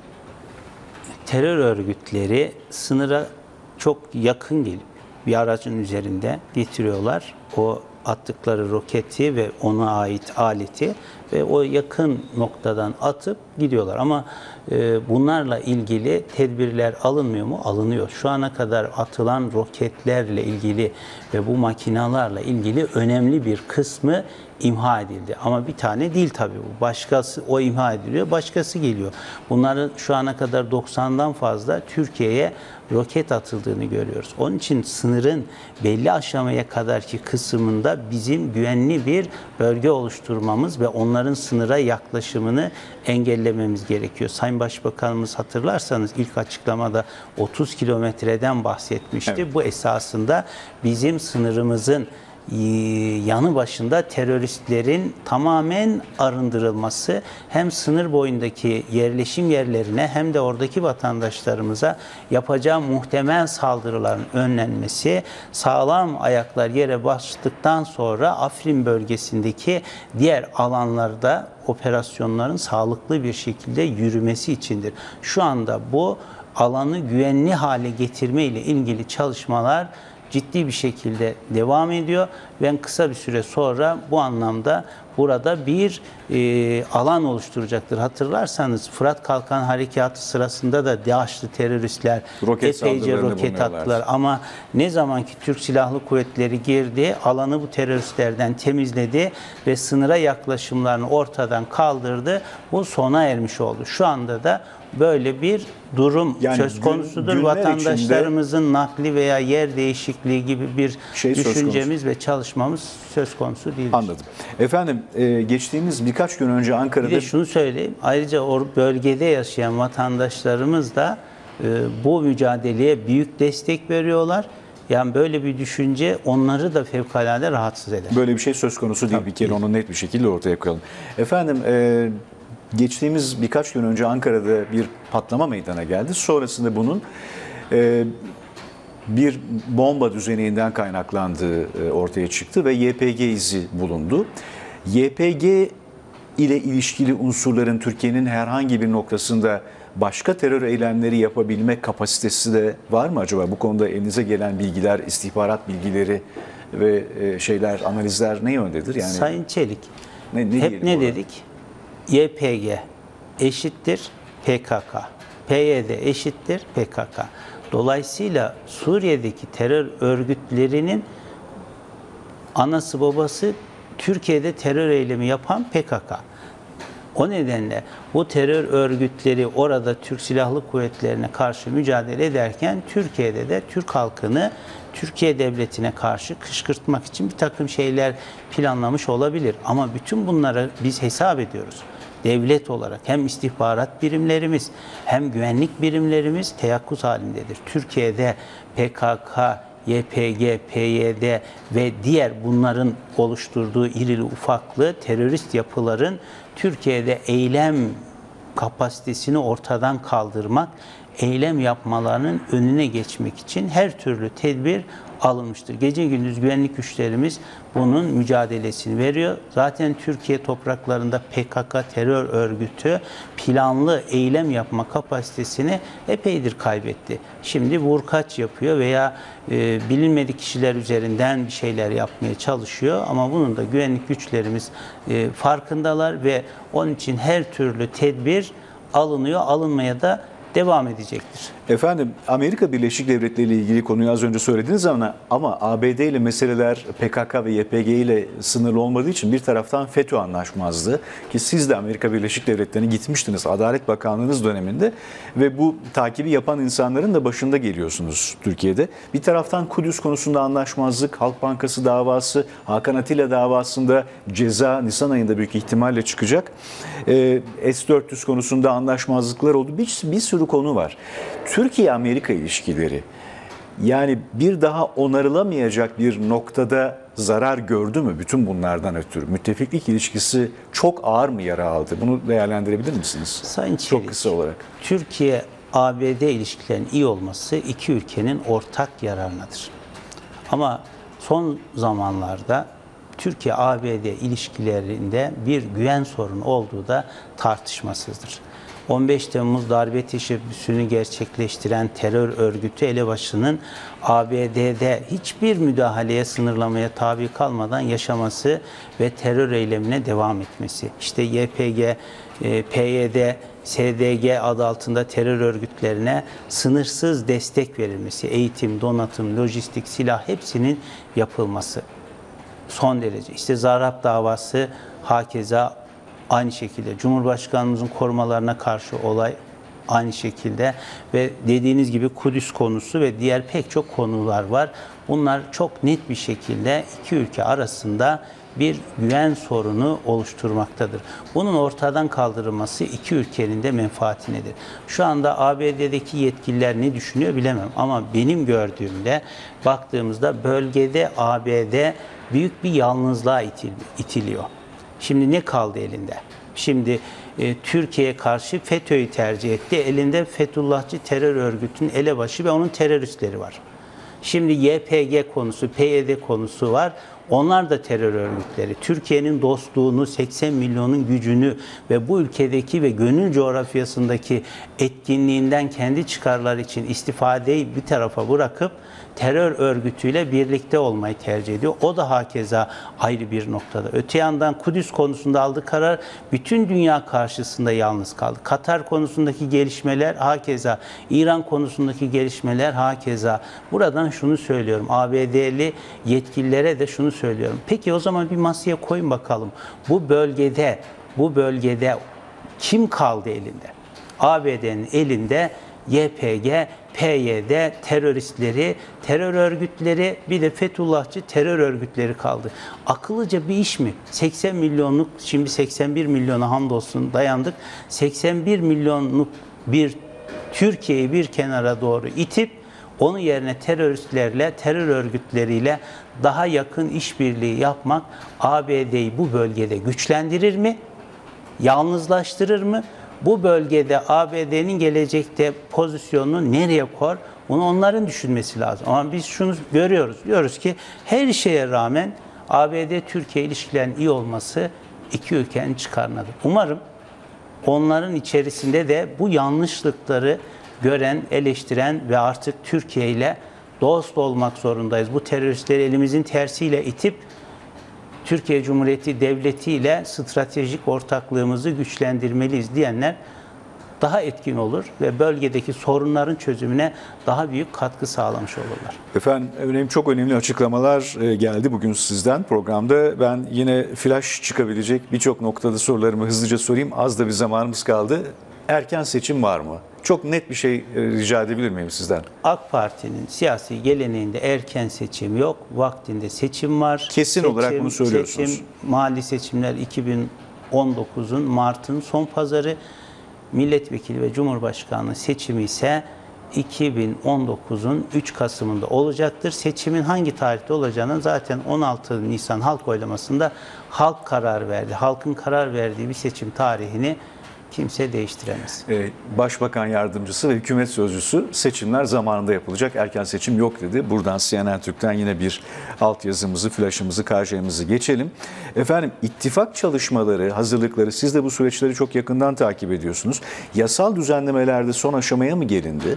Terör örgütleri sınıra çok yakın gelip bir aracın üzerinde getiriyorlar. O attıkları roketi ve ona ait aleti ve o yakın noktadan atıp gidiyorlar. Ama bunlarla ilgili tedbirler alınmıyor mu? Alınıyor. Şu ana kadar atılan roketlerle ilgili ve bu makinalarla ilgili önemli bir kısmı imha edildi. Ama bir tane değil tabii bu. Başkası o imha ediliyor, başkası geliyor. Bunların şu ana kadar 90'dan fazla Türkiye'ye roket atıldığını görüyoruz. Onun için sınırın belli aşamaya kadarki kısmında bizim güvenli bir bölge oluşturmamız ve onların sınıra yaklaşımını engellememiz gerekiyor. Sayın Başbakanımız hatırlarsanız ilk açıklamada 30 kilometreden bahsetmişti.
Evet.
Bu esasında bizim sınırımızın yanı başında teröristlerin tamamen arındırılması, hem sınır boyundaki yerleşim yerlerine hem de oradaki vatandaşlarımıza yapacağı muhtemel saldırıların önlenmesi, sağlam ayaklar yere bastıktan sonra Afrin bölgesindeki diğer alanlarda operasyonların sağlıklı bir şekilde yürümesi içindir. Şu anda bu alanı güvenli hale getirme ile ilgili çalışmalar ciddi bir şekilde devam ediyor. Ben kısa bir süre sonra bu anlamda burada bir alan oluşturacaktır. Hatırlarsanız Fırat Kalkan Harekatı sırasında da DAEŞ'li teröristler epeyce roket attılar. Ama ne zaman ki Türk Silahlı Kuvvetleri girdi, alanı bu teröristlerden temizledi ve sınıra yaklaşımlarını ortadan kaldırdı. Bu sona ermiş oldu. Şu anda da böyle bir durum söz konusudur. Vatandaşlarımızın nakli veya yer değişikliği gibi bir düşüncemiz ve çalışmamız söz konusu değil.
Anladım. Efendim geçtiğimiz birkaç gün önce Ankara'da...
Bir de şunu söyleyeyim. Ayrıca o bölgede yaşayan vatandaşlarımız da bu mücadeleye büyük destek veriyorlar. Yani böyle bir düşünce onları da fevkalade rahatsız eder.
Böyle bir şey söz konusu değil. Bir kere onu net bir şekilde ortaya koyalım. Efendim geçtiğimiz birkaç gün önce Ankara'da bir patlama meydana geldi. Sonrasında bunun bir bomba düzeneğinden kaynaklandığı ortaya çıktı ve YPG izi bulundu. YPG ile ilişkili unsurların Türkiye'nin herhangi bir noktasında başka terör eylemleri yapabilme kapasitesi de var mı acaba? Bu konuda elinize gelen bilgiler, istihbarat bilgileri ve analizler ne yöndedir? Yani
Sayın Çelik, hep ne dedik? YPG eşittir PKK, PYD eşittir PKK. Dolayısıyla Suriye'deki terör örgütlerinin anası babası Türkiye'de terör eylemi yapan PKK. O nedenle bu terör örgütleri orada Türk Silahlı Kuvvetlerine karşı mücadele ederken Türkiye'de de Türk halkını Türkiye Devleti'ne karşı kışkırtmak için bir takım şeyler planlamış olabilir. Ama bütün bunları biz hesap ediyoruz. Devlet olarak hem istihbarat birimlerimiz hem güvenlik birimlerimiz teyakkuz halindedir. Türkiye'de PKK, YPG, PYD ve diğer bunların oluşturduğu irili ufaklı terörist yapıların Türkiye'de eylem kapasitesini ortadan kaldırmak, eylem yapmalarının önüne geçmek için her türlü tedbir alınmıştır. Gece gündüz güvenlik güçlerimiz bunun mücadelesini veriyor. Zaten Türkiye topraklarında PKK terör örgütü planlı eylem yapma kapasitesini epeydir kaybetti. Şimdi vurkaç yapıyor veya bilinmedik kişiler üzerinden bir şeyler yapmaya çalışıyor. Ama bunun da güvenlik güçlerimiz farkındalar ve onun için her türlü tedbir alınıyor, alınmaya da devam edecektir.
Efendim, Amerika Birleşik Devletleri ile ilgili konuyu az önce söylediniz ama ABD ile meseleler PKK ve YPG ile sınırlı olmadığı için bir taraftan FETÖ anlaşmazlığı, ki siz de Amerika Birleşik Devletleri'ne gitmiştiniz Adalet Bakanlığınız döneminde ve bu takibi yapan insanların da başında geliyorsunuz Türkiye'de. Bir taraftan Kudüs konusunda anlaşmazlık, Halk Bankası davası, Hakan Atilla davasında ceza Nisan ayında büyük ihtimalle çıkacak. S-400 konusunda anlaşmazlıklar oldu. Bir sürü konu var. Türkiye-Amerika ilişkileri yani bir daha onarılamayacak bir noktada zarar gördü mü bütün bunlardan ötürü? Müttefiklik ilişkisi çok ağır mı yara aldı? Bunu değerlendirebilir misiniz?
Sayın Çelik,
çok kısa olarak.
Türkiye-ABD ilişkilerinin iyi olması iki ülkenin ortak yararınadır. Ama son zamanlarda Türkiye-ABD ilişkilerinde bir güven sorunu olduğu da tartışmasızdır. 15 Temmuz darbe teşebbüsünü gerçekleştiren terör örgütü elebaşının ABD'de hiçbir müdahaleye, sınırlamaya tabi kalmadan yaşaması ve terör eylemine devam etmesi. İşte YPG, PYD, SDG adı altında terör örgütlerine sınırsız destek verilmesi, eğitim, donatım, lojistik, silah hepsinin yapılması son derece. İşte Zarrab davası hakeza aynı şekilde. Cumhurbaşkanımızın korumalarına karşı olay aynı şekilde ve dediğiniz gibi Kudüs konusu ve diğer pek çok konular var. Bunlar çok net bir şekilde iki ülke arasında bir güven sorunu oluşturmaktadır. Bunun ortadan kaldırılması iki ülkenin de menfaatinedir. Şu anda ABD'deki yetkililer ne düşünüyor bilemem ama benim gördüğümde baktığımızda bölgede ABD büyük bir yalnızlığa itiliyor. Şimdi ne kaldı elinde? Şimdi Türkiye'ye karşı FETÖ'yü tercih etti. Elinde Fethullahçı terör örgütünün elebaşı ve onun teröristleri var. Şimdi YPG konusu, PYD konusu var. Onlar da terör örgütleri. Türkiye'nin dostluğunu, 80 milyonun gücünü ve bu ülkedeki ve gönül coğrafyasındaki etkinliğinden kendi çıkarları için istifadeyi bir tarafa bırakıp terör örgütüyle birlikte olmayı tercih ediyor. O da hakeza ayrı bir noktada. Öte yandan Kudüs konusunda aldığı karar bütün dünya karşısında yalnız kaldı. Katar konusundaki gelişmeler hakeza, İran konusundaki gelişmeler hakeza. Buradan şunu söylüyorum, ABD'li yetkililere de şunu söylüyorum. Peki o zaman bir masaya koyun bakalım. Bu bölgede kim kaldı elinde? ABD'nin elinde YPG, PYD teröristleri, terör örgütleri, bir de Fethullahçı terör örgütleri kaldı. Akıllıca bir iş mi? 80 milyonluk, şimdi 81 milyona hamdolsun dayandık. 81 milyonluk bir Türkiye'yi bir kenara doğru itip onun yerine teröristlerle, terör örgütleriyle daha yakın işbirliği yapmak ABD'yi bu bölgede güçlendirir mi? Yalnızlaştırır mı? Bu bölgede ABD'nin gelecekte pozisyonunu nereye koyar? Bunu onların düşünmesi lazım. Ama biz şunu görüyoruz. Diyoruz ki her şeye rağmen ABD-Türkiye ilişkilerinin iyi olması iki ülkenin çıkarınadır. Umarım onların içerisinde de bu yanlışlıkları gören, eleştiren ve artık Türkiye ile dost olmak zorundayız. Bu teröristleri elimizin tersiyle itip Türkiye Cumhuriyeti Devleti ile stratejik ortaklığımızı güçlendirmeliyiz diyenler daha etkin olur ve bölgedeki sorunların çözümüne daha büyük katkı sağlamış olurlar.
Efendim çok önemli açıklamalar geldi bugün sizden programda. Ben yine flash çıkabilecek birçok noktada sorularımı hızlıca sorayım. Az da bir zamanımız kaldı. Erken seçim var mı? Çok net bir şey rica edebilir miyim sizden?
AK Parti'nin siyasi geleneğinde erken seçim yok. Vaktinde seçim var.
Kesin olarak bunu söylüyorsunuz.
Mali seçimler 2019'un Mart'ın son pazarı. Milletvekili ve Cumhurbaşkanlığı seçimi ise 2019'un 3 Kasım'ında olacaktır. Seçimin hangi tarihte olacağını zaten 16 Nisan halk oylamasında halk karar verdi. Halkın karar verdiği bir seçim tarihini kimse değiştiremez.
Başbakan yardımcısı ve hükümet sözcüsü seçimler zamanında yapılacak, erken seçim yok dedi. Buradan CNN Türk'ten yine bir altyazımızı, flaşımızı, KJ'mizi geçelim. Efendim, ittifak çalışmaları, hazırlıkları, siz de bu süreçleri çok yakından takip ediyorsunuz. Yasal düzenlemelerde son aşamaya mı gelindi?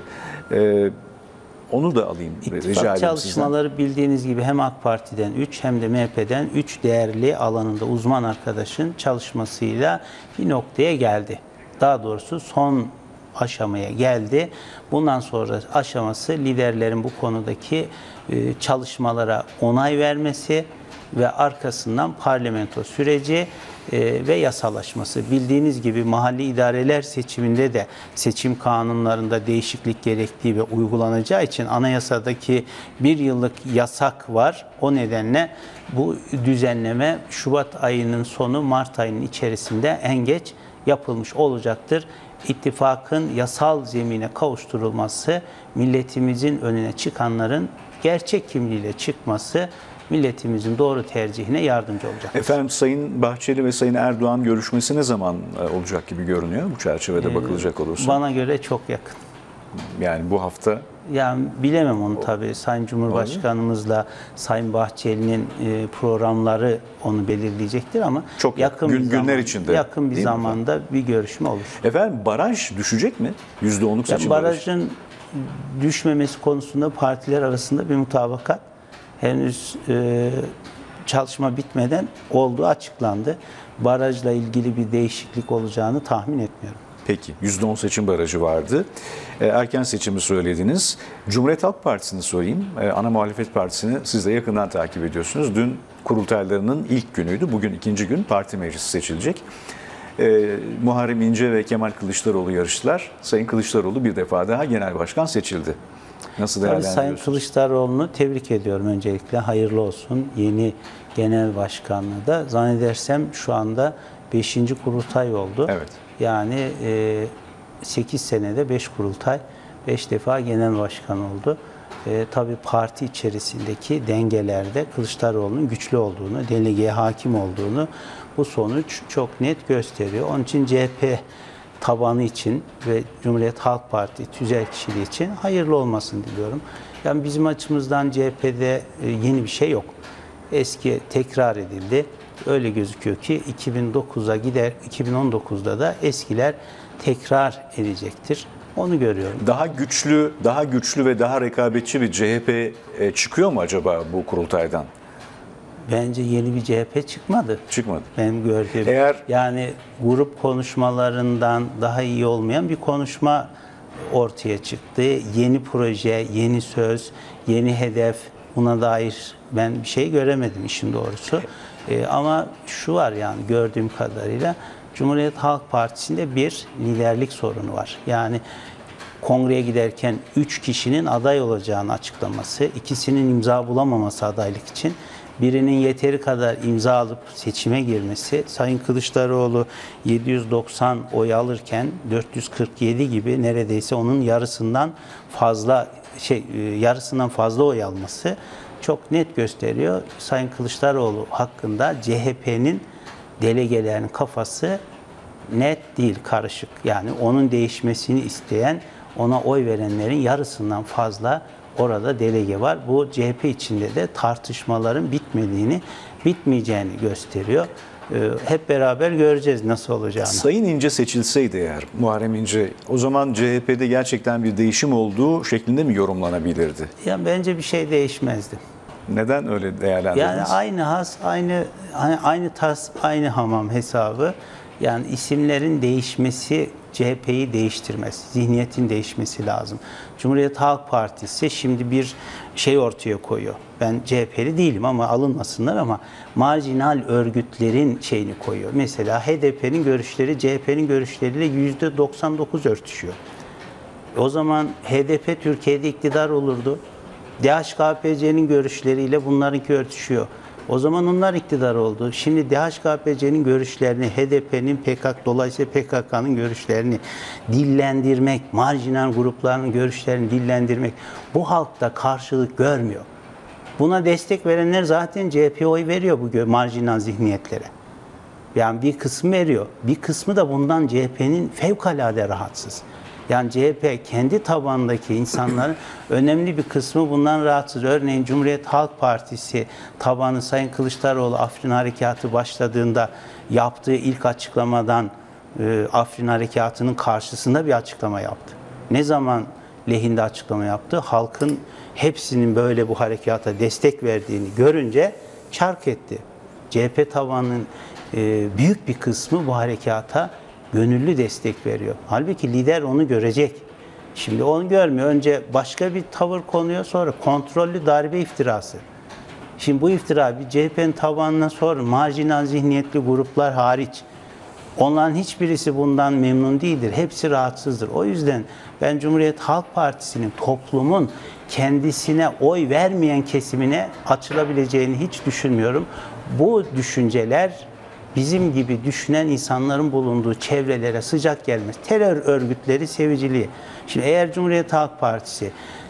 Onu da alayım, rica edeyim
İttifak
sizden.
çalışmaları bildiğiniz gibi hem AK Parti'den 3 hem de MHP'den 3 değerli alanında uzman arkadaşın çalışmasıyla bir noktaya geldi. Daha doğrusu son aşamaya geldi. Bundan sonra aşaması liderlerin bu konudaki çalışmalara onay vermesi ve arkasından parlamento süreci ve yasalaşması. Bildiğiniz gibi mahalli idareler seçiminde de seçim kanunlarında değişiklik gerektiği ve uygulanacağı için anayasadaki bir yıllık yasak var. O nedenle bu düzenleme Şubat ayının sonu, Mart ayının içerisinde en geç yapılmış olacaktır. İttifakın yasal zemine kavuşturulması, milletimizin önüne çıkanların gerçek kimliğiyle çıkması, milletimizin doğru tercihine yardımcı olacak.
Efendim, Sayın Bahçeli ve Sayın Erdoğan görüşmesi ne zaman olacak gibi görünüyor bu çerçevede bakılacak olursa?
Bana göre çok yakın.
Yani bu hafta?
Yani bilemem onu tabii. Sayın Cumhurbaşkanımızla Sayın Bahçeli'nin programları onu belirleyecektir ama
çok
yakın
günler içinde.
Yakın bir zamanda bir görüşme olur.
Efendim, baraj düşecek mi? %10'luk seçim
barajın düşmemesi konusunda partiler arasında bir mutabakat henüz çalışma bitmeden olduğu açıklandı. Barajla ilgili bir değişiklik olacağını tahmin etmiyorum.
Peki, %10 seçim barajı vardı. Erken seçimi söylediniz. Cumhuriyet Halk Partisi'ni sorayım. Ana muhalefet partisini siz de yakından takip ediyorsunuz. Dün kurultaylarının ilk günüydü. Bugün ikinci gün parti meclisi seçilecek. Muharrem İnce ve Kemal Kılıçdaroğlu yarıştılar. Sayın Kılıçdaroğlu bir defa daha genel başkan seçildi. Nasıl değerlendiriyorsunuz?
Sayın Kılıçdaroğlu'nu tebrik ediyorum öncelikle. Hayırlı olsun. Yeni genel başkanlığı da zannedersem şu anda 5. kurultay oldu.
Evet.
Yani 8 senede 5 kurultay, 5 defa genel başkan oldu. Tabii parti içerisindeki dengelerde Kılıçdaroğlu'nun güçlü olduğunu, delegeye hakim olduğunu bu sonuç çok net gösteriyor. Onun için CHP tabanı için ve Cumhuriyet Halk Parti tüzel kişiliği için hayırlı olmasını diliyorum. Yani bizim açımızdan CHP'de yeni bir şey yok. Eski tekrar edildi. Öyle gözüküyor ki 2009'a gider, 2019'da da eskiler tekrar edecektir. Onu görüyorum.
Daha güçlü ve daha rekabetçi bir CHP çıkıyor mu acaba bu kurultaydan?
Bence yeni bir CHP çıkmadı.
Çıkmadı.
Benim gördüğüm. Yani grup konuşmalarından daha iyi olmayan bir konuşma ortaya çıktı. Yeni proje, yeni söz, yeni hedef, buna dair ben bir şey göremedim işin doğrusu. Ama şu var, yani gördüğüm kadarıyla Cumhuriyet Halk Partisi'nde bir liderlik sorunu var. Yani kongreye giderken 3 kişinin aday olacağını açıklaması, ikisinin imza bulamaması adaylık için, birinin yeteri kadar imza alıp seçime girmesi, Sayın Kılıçdaroğlu 790 oy alırken 447 gibi neredeyse onun yarısından fazla oy alması çok net gösteriyor. Sayın Kılıçdaroğlu hakkında CHP'nin delegelerinin kafası net değil, karışık. Yani onun değişmesini isteyen, ona oy verenlerin yarısından fazla orada delege var. Bu CHP içinde de tartışmaların bitmeyeceğini gösteriyor. Hep beraber göreceğiz nasıl olacağını.
Sayın İnce seçilseydi eğer, Muharrem İnce, o zaman CHP'de gerçekten bir değişim olduğu şeklinde mi yorumlanabilirdi?
Ya bence bir şey değişmezdi.
Neden öyle değerlendirdiniz?
Yani aynı has, aynı tas, aynı hamam hesabı. Yani isimlerin değişmesi CHP'yi değiştirmez. Zihniyetin değişmesi lazım. Cumhuriyet Halk Partisi şimdi bir şey ortaya koyuyor. Ben CHP'li değilim ama alınmasınlar, ama marjinal örgütlerin şeyini koyuyor. Mesela HDP'nin görüşleri CHP'nin görüşleriyle %99 örtüşüyor. O zaman HDP Türkiye'de iktidar olurdu. DHKPC'nin görüşleriyle bunlarınki örtüşüyor. O zaman onlar iktidar oldu. Şimdi DHKPC'nin görüşlerini, HDP'nin dolayısıyla PKK'nın görüşlerini dillendirmek, marjinal grupların görüşlerini dillendirmek bu halkta karşılık görmüyor. Buna destek verenler zaten CHP'ye oy veriyor bu marjinal zihniyetlere. Yani bir kısmı veriyor. Bir kısmı da bundan CHP'nin fevkalade rahatsız. Yani CHP kendi tabanındaki insanların önemli bir kısmı bundan rahatsız. Örneğin Cumhuriyet Halk Partisi tabanı Sayın Kılıçdaroğlu Afrin Harekatı başladığında yaptığı ilk açıklamadan Afrin Harekatı'nın karşısında bir açıklama yaptı. Ne zaman lehinde açıklama yaptı? Halkın hepsinin böyle bu harekata destek verdiğini görünce çark etti. CHP tabanının büyük bir kısmı bu harekata gönüllü destek veriyor. Halbuki lider onu görecek. Şimdi onu görmüyor. Önce başka bir tavır konuyor, sonra kontrollü darbe iftirası. Şimdi bu iftira bir CHP'nin tabanına sonra marjinal zihniyetli gruplar hariç onların hiçbirisi bundan memnun değildir. Hepsi rahatsızdır. O yüzden ben Cumhuriyet Halk Partisi'nin toplumun kendisine oy vermeyen kesimine açılabileceğini hiç düşünmüyorum. Bu düşünceler bizim gibi düşünen insanların bulunduğu çevrelere sıcak gelmez. Terör örgütleri seviciliği. Şimdi eğer Cumhuriyet Halk Partisi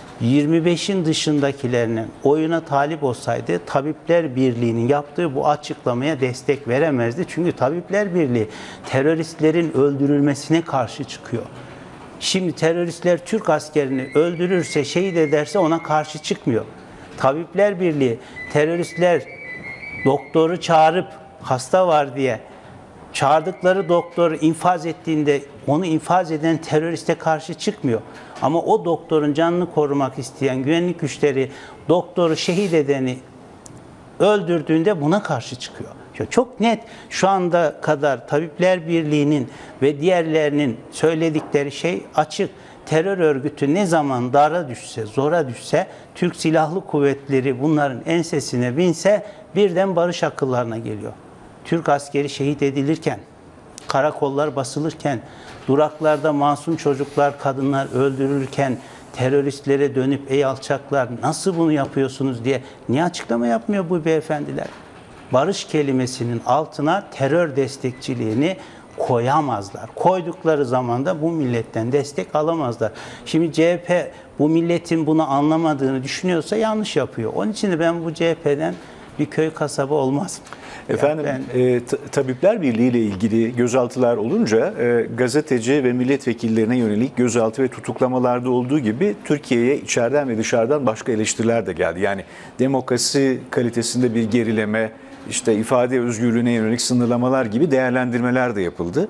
25'in dışındakilerinin oyuna talip olsaydı Tabipler Birliği'nin yaptığı bu açıklamaya destek veremezdi. Çünkü Tabipler Birliği teröristlerin öldürülmesine karşı çıkıyor. Şimdi teröristler Türk askerini öldürürse, şehit ederse ona karşı çıkmıyor. Tabipler Birliği teröristler doktoru çağırıp hasta var diye çağırdıkları doktoru infaz ettiğinde onu infaz eden teröriste karşı çıkmıyor. Ama o doktorun canını korumak isteyen güvenlik güçleri doktoru şehit edeni öldürdüğünde buna karşı çıkıyor. Çok net şu anda kadar Tabipler Birliği'nin ve diğerlerinin söyledikleri şey açık. Terör örgütü ne zaman dara düşse, zora düşse, Türk Silahlı Kuvvetleri bunların ensesine binse birden barış akıllarına geliyor. Türk askeri şehit edilirken, karakollar basılırken, duraklarda masum çocuklar, kadınlar öldürülürken teröristlere dönüp ey alçaklar nasıl bunu yapıyorsunuz diye niye açıklama yapmıyor bu beyefendiler? Barış kelimesinin altına terör destekçiliğini koyamazlar. Koydukları zaman da bu milletten destek alamazlar. Şimdi CHP bu milletin bunu anlamadığını düşünüyorsa yanlış yapıyor. Onun için de ben bu CHP'den bir köy kasaba olmaz.
Efendim, Tabipler Birliği ile ilgili gözaltılar olunca gazeteci ve milletvekillerine yönelik gözaltı ve tutuklamalarda olduğu gibi Türkiye'ye içeriden ve dışarıdan başka eleştiriler de geldi. Yani demokrasi kalitesinde bir gerileme, işte ifade özgürlüğüne yönelik sınırlamalar gibi değerlendirmeler de yapıldı.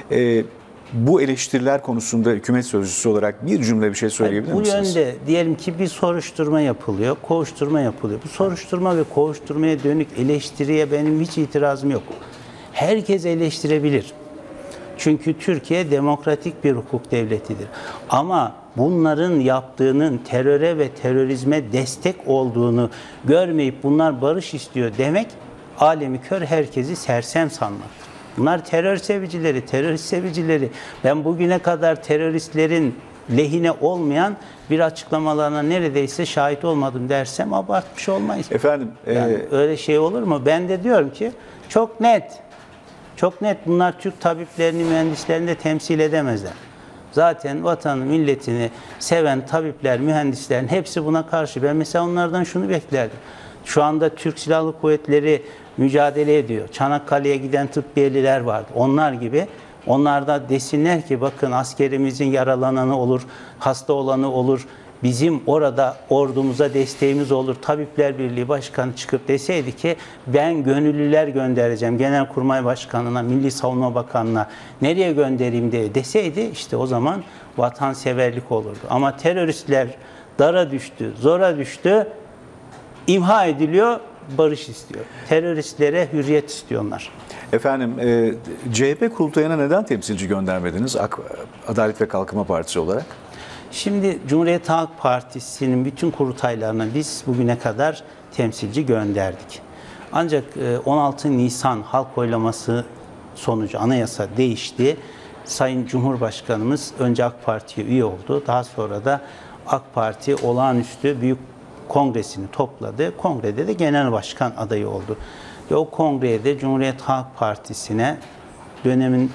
Bu eleştiriler konusunda hükümet sözcüsü olarak bir cümle bir şey söyleyebilir misiniz?
Bu yönde diyelim ki bir soruşturma yapılıyor, kovuşturma yapılıyor. Bu soruşturma ve kovuşturmaya dönük eleştiriye benim hiç itirazım yok. Herkes eleştirebilir. Çünkü Türkiye demokratik bir hukuk devletidir. Ama bunların yaptığının teröre ve terörizme destek olduğunu görmeyip bunlar barış istiyor demek alemi kör herkesi sersem sanmaktır. Bunlar terör sevicileri, terörist sevicileri. Ben bugüne kadar teröristlerin lehine olmayan bir açıklamalarına neredeyse şahit olmadım dersem abartmış olmayız.
Efendim,
yani öyle şey olur mu? Ben de diyorum ki çok net. Çok net bunlar Türk tabiplerini, mühendislerini de temsil edemezler. Zaten vatanı, milletini seven tabipler, mühendislerin hepsi buna karşı. Ben mesela onlardan şunu beklerdim. Şu anda Türk Silahlı Kuvvetleri mücadele ediyor. Çanakkale'ye giden tıbbiyeliler vardı. Onlar gibi. Onlar da desinler ki bakın askerimizin yaralananı olur, hasta olanı olur. Bizim orada ordumuza desteğimiz olur. Tabipler Birliği Başkanı çıkıp deseydi ki ben gönüllüler göndereceğim. Genelkurmay Başkanı'na, Milli Savunma Bakanı'na nereye göndereyim diye deseydi işte o zaman vatanseverlik olurdu. Ama teröristler dara düştü, zora düştü, imha ediliyor, barış istiyor. Teröristlere hürriyet istiyorlar.
Efendim, CHP kurultayına neden temsilci göndermediniz Adalet ve Kalkınma Partisi olarak?
Şimdi Cumhuriyet Halk Partisi'nin bütün kurultaylarına biz bugüne kadar temsilci gönderdik. Ancak 16 Nisan halk oylaması sonucu anayasa değişti. Sayın Cumhurbaşkanımız önce AK Parti'ye üye oldu. Daha sonra da AK Parti olağanüstü büyük kongresini topladı. Kongrede de genel başkan adayı oldu. Ve o kongreye de Cumhuriyet Halk Partisi'ne dönemin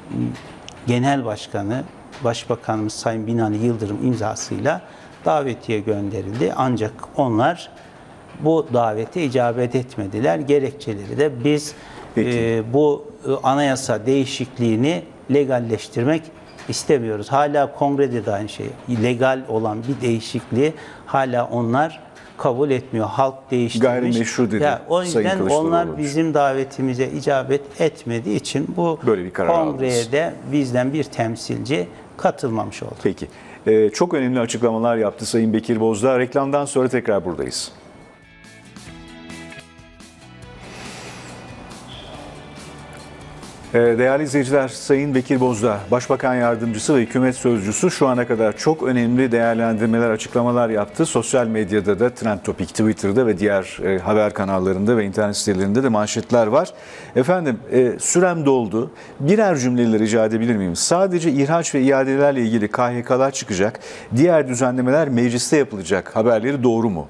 genel başkanı Başbakanımız Sayın Binali Yıldırım imzasıyla davetiye gönderildi. Ancak onlar bu davete icabet etmediler. Gerekçeleri de biz
Peki.
Bu anayasa değişikliğini legalleştirmek istemiyoruz. Hala kongrede de aynı şey. Legal olan bir değişikliği hala onlar kabul etmiyor. Halk değiştirmiş.
Gayrimeşru dedi
O
Sayın
yüzden
Kılıçdaroğlu.
onlar bizim davetimize icabet etmediği için bu
Böyle bir karar
kongreye
aldınız.
de bizden bir temsilci katılmamış oldu.
Peki. Çok önemli açıklamalar yaptı Sayın Bekir Bozdağ. Reklamdan sonra tekrar buradayız. Değerli izleyiciler, Sayın Bekir Bozdağ, Başbakan Yardımcısı ve Hükümet Sözcüsü şu ana kadar çok önemli değerlendirmeler, açıklamalar yaptı. Sosyal medyada da, Trend Topic, Twitter'da ve diğer haber kanallarında ve internet sitelerinde de manşetler var. Efendim, sürem doldu. Birer cümleler rica edebilir miyim? Sadece ihraç ve iadelerle ilgili KHK'lar çıkacak, diğer düzenlemeler mecliste yapılacak haberleri doğru mu?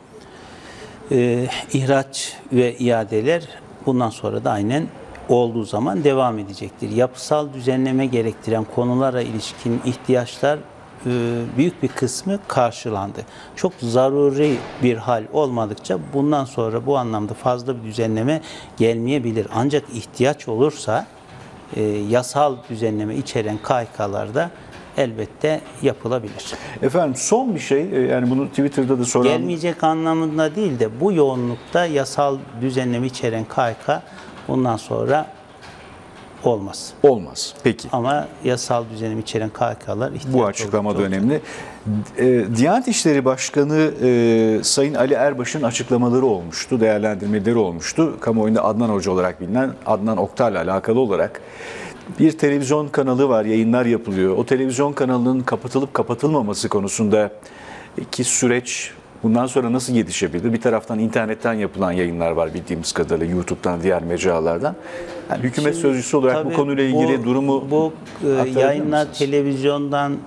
İhraç ve iadeler bundan sonra da aynen olduğu zaman devam edecektir. Yapısal düzenleme gerektiren konulara ilişkin ihtiyaçlar büyük bir kısmı karşılandı. Çok zaruri bir hal olmadıkça bundan sonra bu anlamda fazla bir düzenleme gelmeyebilir. Ancak ihtiyaç olursa yasal düzenleme içeren KHK'larda elbette yapılabilir.
Efendim son bir şey, yani bunu Twitter'da da soran...
Gelmeyecek anlamında değil de bu yoğunlukta yasal düzenleme içeren KHK bundan sonra olmaz.
Olmaz. Peki.
Ama yasal düzenimi içeren KHK'lar ihtiyaç
Bu açıklama da
oldukça
önemli. Diyanet İşleri Başkanı Sayın Ali Erbaş'ın açıklamaları olmuştu, değerlendirmeleri olmuştu. Kamuoyunda Adnan Hoca olarak bilinen Adnan Oktar'la alakalı olarak bir televizyon kanalı var, yayınlar yapılıyor. O televizyon kanalının kapatılıp kapatılmaması konusunda ki süreç bundan sonra nasıl yetişebilir? Bir taraftan internetten yapılan yayınlar var bildiğimiz kadarıyla, YouTube'dan, diğer mecralardan. Yani hükümet
Şimdi,
sözcüsü olarak
tabii
bu konuyla ilgili durumu
bu
aktarabilir
yayınlar
misiniz?
televizyondan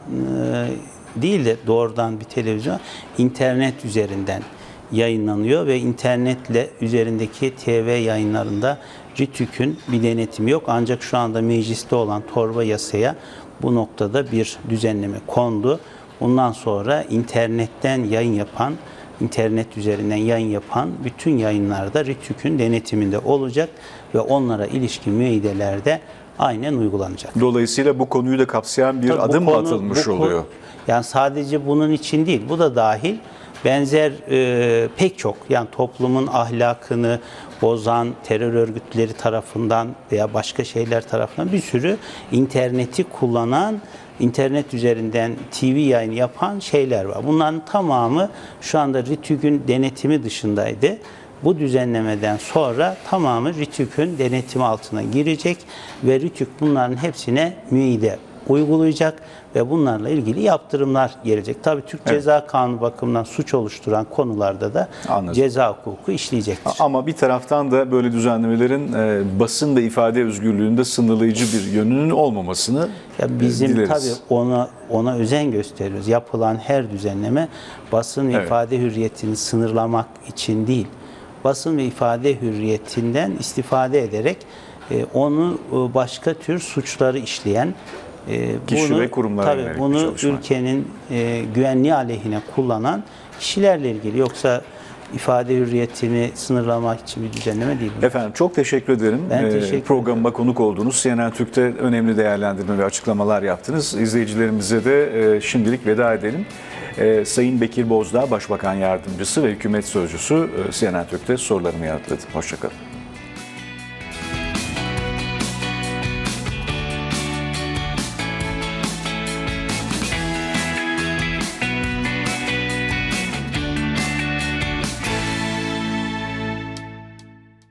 değil de doğrudan bir televizyon, internet üzerinden yayınlanıyor ve internetle üzerindeki TV yayınlarında RTÜK'ün bir denetimi yok. Ancak şu anda mecliste olan torba yasaya bu noktada bir düzenleme kondu. Bundan sonra internetten yayın yapan, internet üzerinden yayın yapan bütün yayınlarda RTÜK'ün denetiminde olacak ve onlara ilişkin müeyyideler de aynen uygulanacak.
Dolayısıyla bu konuyu da kapsayan bir
Tabii
adım mı atılmış oluyor?
Yani sadece bunun için değil, bu da dahil benzer pek çok, yani toplumun ahlakını bozan terör örgütleri tarafından veya başka şeyler tarafından bir sürü interneti kullanan, internet üzerinden TV yayını yapan şeyler var. Bunların tamamı şu anda RTÜK'ün denetimi dışındaydı. Bu düzenlemeden sonra tamamı RTÜK'ün denetimi altına girecek ve RTÜK bunların hepsine müeyyide uygulayacak ve bunlarla ilgili yaptırımlar gelecek. Tabii Türk Ceza Kanunu bakımından suç oluşturan konularda da
Anladım.
ceza hukuku işleyecektir.
Ama bir taraftan da böyle düzenlemelerin basın ve ifade özgürlüğünde sınırlayıcı bir yönünün olmamasını
Bizim
dileriz.
tabii ona özen gösteriyoruz. Yapılan her düzenleme basın ve ifade hürriyetini sınırlamak için değil, basın ve ifade hürriyetinden istifade ederek onu başka tür suçları işleyen
Kişi ve kurumlara yönelik bir
bunu
çalışma.
ülkenin güvenliği aleyhine kullanan kişilerle ilgili, yoksa ifade hürriyetini sınırlamak için bir düzenleme değil.
Efendim çok teşekkür ederim.
Ben teşekkür
Programıma konuk oldunuz. CNN Türk'te önemli değerlendirme ve açıklamalar yaptınız. İzleyicilerimize de şimdilik veda edelim. Sayın Bekir Bozdağ, Başbakan Yardımcısı ve Hükümet Sözcüsü CNN Türk'te sorularımı yanıtladı. Hoşça kalın.